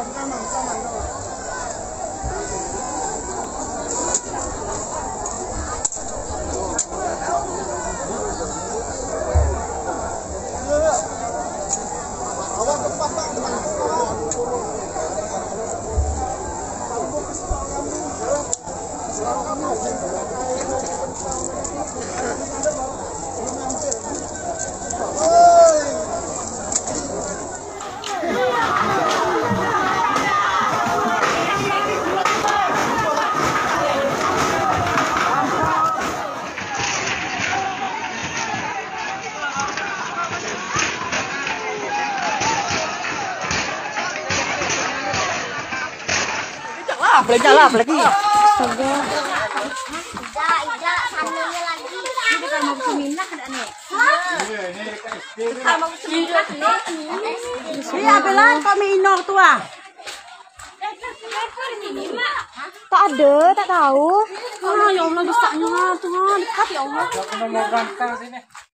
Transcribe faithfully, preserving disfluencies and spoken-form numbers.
Belajar lah apalagi. Astaga. Ida, Ida, sambilnya lagi. Ini kan mau seminah ada nih. Hah? Mau seminah nih. Iya, belan kami inor tua. Tak ada, tak tahu. Ah, ya Allah, bisanya Tuhan. Dekat ya Allah. Aku mau ganteng sini.